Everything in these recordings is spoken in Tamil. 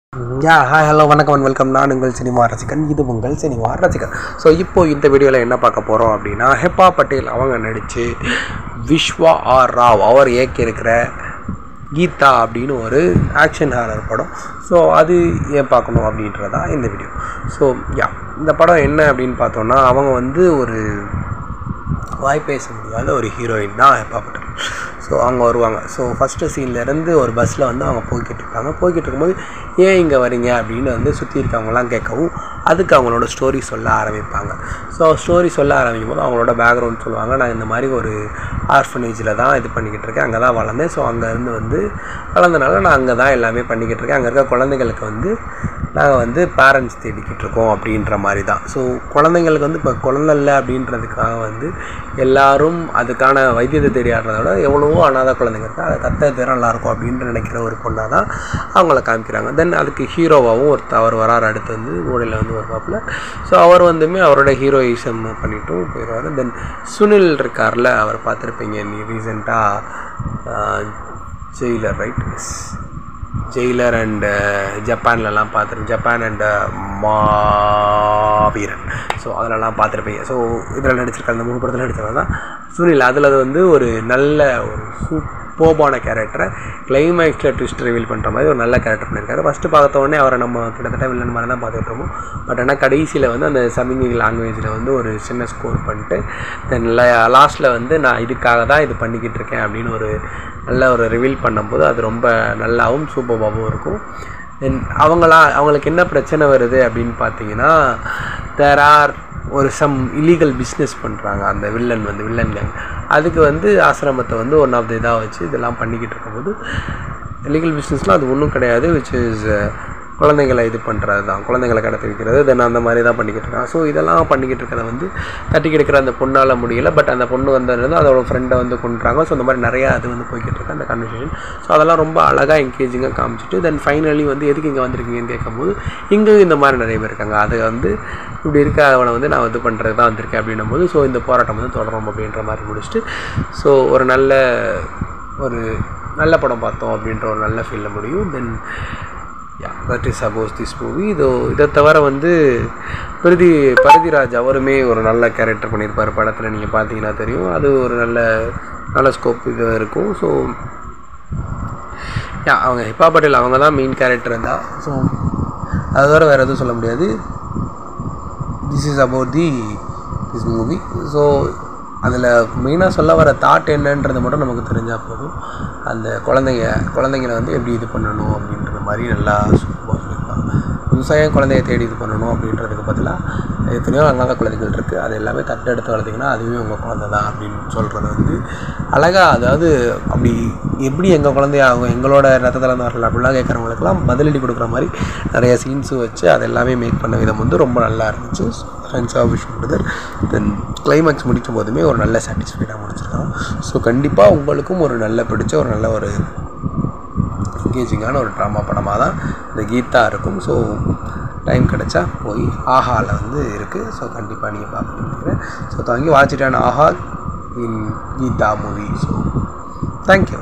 Hi, hello, vanakkam and welcome. நான் உங்கள் சினிமா ரசிகன். இது உங்கள் சினிமா ரசிகன். ஸோ இப்போ இந்த வீடியோவில் என்ன பார்க்க போகிறோம் அப்படின்னா, ஹெப்பா பட்டேல் அவங்க நடித்து விஸ்வா ஆர் ராவ் அவர் இயக்கியிருக்கிற கீதா அப்படின்னு ஒரு ஆக்ஷன் ஹாரர் படம். ஸோ அது ஏன் பார்க்கணும் அப்படின்றதான் இந்த வீடியோ. ஸோ இந்த படம் என்ன அப்படின்னு பார்த்தோன்னா, அவங்க வந்து ஒரு வாய் பேச முடியாத ஒரு ஹீரோயின் தான் ஹெப்பா பட்டேல். ஸோ அவங்க வருவாங்க. ஸோ ஃபஸ்ட்டு சீன்லேருந்து ஒரு பஸ்ஸில் வந்து அவங்க போய்கிட்டு இருக்காங்க. போய்கிட்டு இருக்கும்போது ஏன் இங்கே வரீங்க அப்படின்னு வந்து சுற்றி இருக்கவங்களாம் கேட்கவும், அதுக்கு அவங்களோட ஸ்டோரி சொல்ல ஆரம்பிப்பாங்க. ஸோ ஸ்டோரி சொல்ல ஆரம்பிக்கும் போது அவங்களோட பேக்ரவுண்ட் சொல்லுவாங்க. நான் இந்த மாதிரி ஒரு ஆர்ஃபனேஜில் தான் இது பண்ணிக்கிட்டு இருக்கேன், அங்கே தான் வளர்ந்தேன். ஸோ அங்கேருந்து வந்து வளர்ந்தனால நான் அங்கே தான் எல்லாமே பண்ணிக்கிட்டு இருக்கேன். அங்கே இருக்க குழந்தைங்களுக்கு வந்து நாங்கள் வந்து பேரண்ட்ஸ் தேடிக்கிட்டு இருக்கோம் அப்படின்ற மாதிரி தான். ஸோ குழந்தைங்களுக்கு வந்து இப்போ குழந்தை இல்லை அப்படின்றதுக்காக வந்து எல்லோரும் அதுக்கான வைத்தியத்தை தேடி ஆடுறத விட எவ்வளவோ அனாதை குழந்தைங்க இருக்குது, அதை தத்த பேர் நல்லாயிருக்கும் அப்படின்ட்டு நினைக்கிற ஒரு பொண்ணாக தான் அவங்கள காமிக்கிறாங்க. தென் அதுக்கு ஹீரோவாகவும் அவர் வராரு. அடுத்து வந்து மூடையில் வந்து வருவாப்பில். ஸோ அவர் வந்துமே அவரோட ஹீரோயிசம் பண்ணிட்டும் போயிடுவார். தென் சுனில் இருக்கார்ல, அவர் பார்த்துருப்பீங்க நீ ரீசெண்டாக ஜெயிலர், ரைட்? ஜெயிலர் அண்டு ஜப்பான்லலாம் பார்த்துருப்பேன், ஜப்பான் அண்டு மாவீரன். ஸோ அதிலலாம் பார்த்துருப்பீங்க. ஸோ இதில் நடிச்சிருக்க அந்த 3 படத்தில் நடித்தவர் தான் சுனில். அதில் அது வந்து ஒரு நல்ல ஒரு சூப்பர்பான கேரக்டரை கிளைமேக்ஸில் ட்விஸ்ட் ரிவீல் பண்ணுற மாதிரி ஒரு நல்ல கேரக்டர் பண்ணியிருக்காரு. ஃபஸ்ட்டு பார்த்த உடனே அவரை நம்ம கிட்டத்தட்ட வில்லன் மாதிரி தான் பார்த்துட்டு இருக்கோம். பட் ஆனால் கடைசியில் வந்து அந்த சமிங்கை லாங்குவேஜில் வந்து ஒரு சின்ன ஸ்கோர் பண்ணிட்டு தென் லாஸ்ட்டில் வந்து நான் இதுக்காக தான் இது பண்ணிக்கிட்டு இருக்கேன் அப்படின்னு ஒரு நல்ல ஒரு ரிவீல் பண்ணும்போது அது ரொம்ப நல்லாவும் சூப்பர்பாகவும் இருக்கும். தென் அவங்களுக்கு என்ன பிரச்சனை வருது அப்படின்னு பார்த்தீங்கன்னா, தேர் ஆர் ஒரு சம் இல்லீகல் பிஸ்னஸ் பண்ணுறாங்க அந்த வில்லன்கள். அதுக்கு வந்து ஆசிரமத்தை வந்து ஒன் ஆஃப் த இதாக வச்சு இதெல்லாம் பண்ணிக்கிட்டு இருக்கும்போது, இல்லீகல் பிஸ்னஸ்லாம் அது ஒன்றும் கிடையாது, விச் இஸ் குழந்தைங்களை இது பண்ணுறது தான், குழந்தைங்களை கடத்தி வைக்கிறது. தென் அந்த மாதிரி தான் பண்ணிக்கிட்டு இருக்காங்க. ஸோ இதெல்லாம் பண்ணிக்கிட்டு இருக்கிறத வந்து தட்டி கிடைக்கிற அந்த பொண்ணால் முடியலை. பட் அந்த பொண்ணு வந்ததுலேருந்து அதோட ஃப்ரெண்டை வந்து கொண்டுறாங்க. ஸோ இந்த மாதிரி நிறையா அது வந்து போய்கிட்டு இருக்கு அந்த கன்வர்சேஷன். ஸோ அதெல்லாம் ரொம்ப அழகாக என்கேஜிங்காக காமிச்சிட்டு தென் ஃபைனலி வந்து எதுக்கு இங்கே வந்திருக்கீங்கன்னு கேட்கும்போது, இங்கேயும் இந்த மாதிரி நிறைய பேர் இருக்காங்க, அது வந்து இப்படி இருக்க அவனை வந்து நான் இது பண்ணுறது தான் வந்திருக்கேன் அப்படின்னும் போது, ஸோ இந்த போராட்டம் வந்து தொடரும் அப்படின்ற மாதிரி முடிச்சுட்டு, ஸோ ஒரு நல்ல படம் பார்த்தோம் அப்படின்ற ஒரு நல்ல ஃபீலில் முடியும். தென் that is about this movie. இதை தவிர வந்து பரிதிராஜ் அவருமே ஒரு நல்ல கேரக்டர் பண்ணியிருப்பார் படத்தில், நீங்கள் பார்த்தீங்கன்னா தெரியும். அது ஒரு நல்ல ஸ்கோப் இது இருக்கும். ஸோ அவங்க ஹெப்பா பட்டேல் அவங்க தான் மெயின் கேரக்டர் இருந்தால். ஸோ அது தவிர வேறு எதுவும் சொல்ல முடியாது. This is about this movie. So அதில் மெயினாக சொல்ல வர தாட் என்னன்றது மட்டும் நமக்கு தெரிஞ்சால் போதும். அந்த குழந்தைங்களை வந்து எப்படி இது பண்ணணும் அப்படின்றது மாதிரி நல்லா சூப்பராக சொல்லியிருப்பாங்க. புதுசாக குழந்தைய தேடி இது பண்ணணும் அப்படின்றதுக்கு பதிலாக எத்தனையோ அங்காத குழந்தைகள் இருக்குது, அது எல்லாமே தட்டெடுத்து வளர்த்திங்கன்னா அதுவே உங்கள் குழந்தை தான் அப்படின்னு சொல்கிறது வந்து அழகாக, அதாவது அப்படி எப்படி எங்கள் குழந்தையாகும், எங்களோட ரத்தத்தில் இருந்து வரல அப்படிலாம் கேட்குறவங்களுக்குலாம் பதிலடி கொடுக்குற மாதிரி நிறைய சீன்ஸும் வச்சு அது எல்லாமே மேக் பண்ண விதம் வந்து ரொம்ப நல்லா இருந்துச்சு. தென் கிளைமேக்ஸ் முடிக்கும் போதுமே ஒரு நல்ல சாட்டிஸ்ஃபைடாக முடிச்சிருக்காங்க. ஸோ கண்டிப்பாக உங்களுக்கும் ஒரு நல்ல பிடிச்ச ஒரு நல்ல ஒரு என்கேஜிங்கான ஒரு ட்ராமா படமாக தான் இந்த கீதா இருக்கும். ஸோ டைம் கிடச்சா போய் ஆஹாவில் வந்து இருக்குது. ஸோ கண்டிப்பாக நீங்கள் பார்க்கணும்னு நினைக்கிறேன். ஸோ தேங்க்யூ வாட்சிட்டான Aha in Geetha movie. So thank you.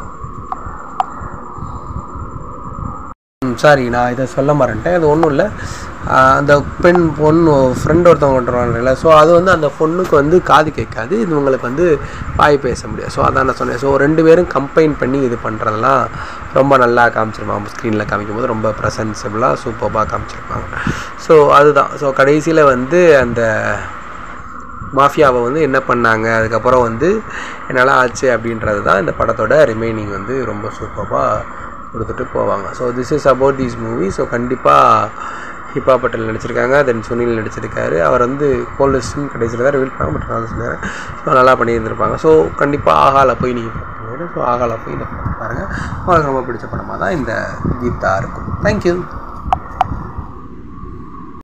Sorry, நான் இதை சொல்ல மறந்துட்டேன். அது ஒன்றும் இல்லை, அந்த பொண்ணு ஃப்ரெண்ட் ஒருத்தவங்க கொண்டுருவாங்கல்ல, ஸோ அது வந்து அந்த பொண்ணுக்கு வந்து காது கேட்காது, இது உங்களுக்கு வந்து வாய் பேச முடியாது. ஸோ அதான் நான் சொன்னேன். ஸோ 2 பேரும் கம்பைன் பண்ணி இது பண்ணுறதெல்லாம் ரொம்ப நல்லா காமிச்சிருப்பாங்க. ஸ்க்ரீனில் காமிக்கும் போது ரொம்ப ப்ரெசன்சபிளாக சூப்பராக காமிச்சிருப்பாங்க. ஸோ அதுதான். ஸோ கடைசியில் வந்து அந்த மாஃபியாவை வந்து என்ன பண்ணாங்க, அதுக்கப்புறம் வந்து என்னால் ஆச்சு அப்படின்றது தான் இந்த படத்தோட ரிமைனிங் வந்து ரொம்ப சூப்பராக கொடுத்துட்டு போவாங்க. So this is about this movie. So கண்டிப்பாக ஹெப்பா பட்டேல் நடிச்சிருக்காங்க, தென் சுனில் நடிச்சிருக்காரு. அவர் வந்து போலீஸ்ன்னு கடைசியில் தான் ரிவீல் பண்ணாங்க, பட் நான் சொல்லுறேன். ஸோ நல்லா பண்ணியிருந்திருப்பாங்க. ஸோ கண்டிப்பாக ஆஹாவில் போய் நீங்கள் பார்க்கணும். ஸோ ஆஹாவில் போய் இந்த படம் பாருங்கள். உங்களுக்கு ரொம்ப பிடிச்ச படமாக தான் இந்த கீதா இருக்கும். தேங்க்யூ.